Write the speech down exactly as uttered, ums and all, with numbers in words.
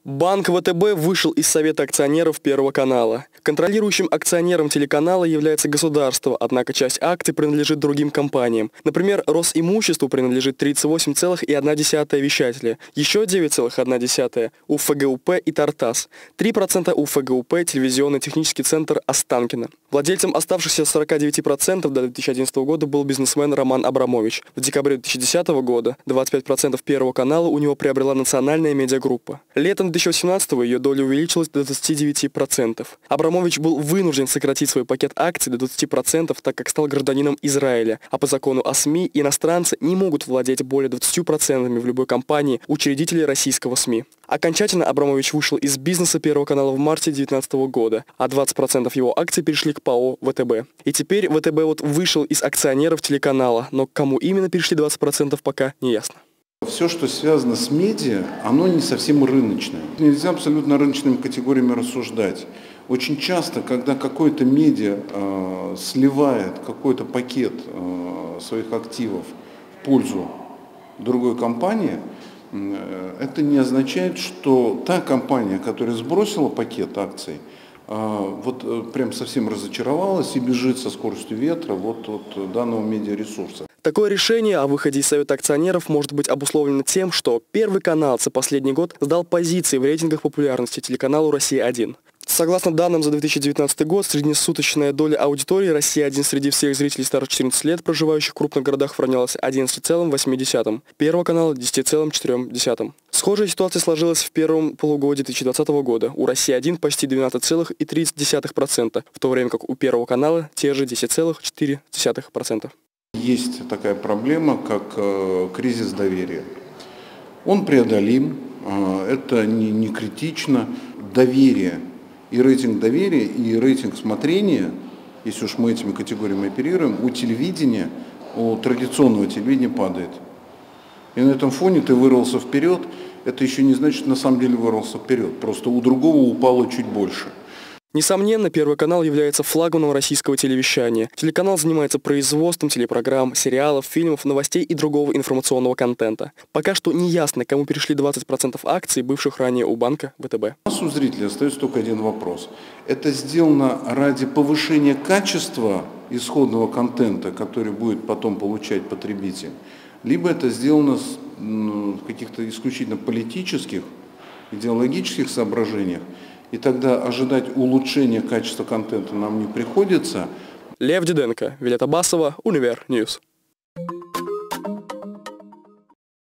Банк ВТБ вышел из Совета акционеров Первого канала. Контролирующим акционером телеканала является государство, однако часть акций принадлежит другим компаниям. Например, Росимуществу принадлежит тридцать восемь целых одна десятая вещателя, еще девять целых одна десятая УФГУП и Тартас, три процента УФГУП телевизионный технический центр Останкино. Владельцем оставшихся сорока девяти процентов до две тысячи одиннадцатого года был бизнесмен Роман Абрамович. В декабре две тысячи десятого года двадцать пять процентов Первого канала у него приобрела национальная медиагруппа. Летом две тысячи восемнадцатого ее доля увеличилась до двадцати девяти процентов. Абрамович был вынужден сократить свой пакет акций до двадцати процентов, так как стал гражданином Израиля, а по закону о СМИ иностранцы не могут владеть более двадцатью процентами в любой компании учредителей российского СМИ. Окончательно Абрамович вышел из бизнеса Первого канала в марте две тысячи девятнадцатого года, а двадцать процентов его акций перешли к ПАО ВТБ. И теперь ВТБ вот вышел из акционеров телеканала, но к кому именно перешли двадцать процентов, пока не ясно. Все, что связано с медиа, оно не совсем рыночное. Нельзя абсолютно рыночными категориями рассуждать. Очень часто, когда какое-то медиа э, сливает какой-то пакет э, своих активов в пользу другой компании, э, это не означает, что та компания, которая сбросила пакет акций, э, вот э, прям совсем разочаровалась и бежит со скоростью ветра вот от данного медиаресурса. Такое решение о выходе из Совета акционеров может быть обусловлено тем, что Первый канал за последний год сдал позиции в рейтингах популярности телеканалу «Россия один». Согласно данным за две тысячи девятнадцатый год, среднесуточная доля аудитории «Россия один» среди всех зрителей старше четырнадцати лет, проживающих в крупных городах, равнялась одиннадцати целым восьми десятым, Первого канала – десяти целым четырём десятым. Схожая ситуация сложилась в первом полугодии две тысячи двадцатого года. У «России один» почти двенадцать целых тридцать десятых процента, в то время как у Первого канала те же десять целых четыре десятых процента. Есть такая проблема, как э, кризис доверия. Он преодолим, э, это не, не критично. Доверие и рейтинг доверия, и рейтинг смотрения, если уж мы этими категориями оперируем, у телевидения, у традиционного телевидения падает. И на этом фоне ты вырвался вперед, это еще не значит, на самом деле вырвался вперед, просто у другого упало чуть больше. Несомненно, Первый канал является флагманом российского телевещания. Телеканал занимается производством телепрограмм, сериалов, фильмов, новостей и другого информационного контента. Пока что не ясно, кому перешли двадцать процентов акций, бывших ранее у банка ВТБ. У нас у зрителей остается только один вопрос. Это сделано ради повышения качества исходного контента, который будет потом получать потребитель, либо это сделано в каких-то исключительно политических, идеологических соображениях, и тогда ожидать улучшения качества контента нам не приходится. Лев Диденко, Вилета Басова, Универньюз.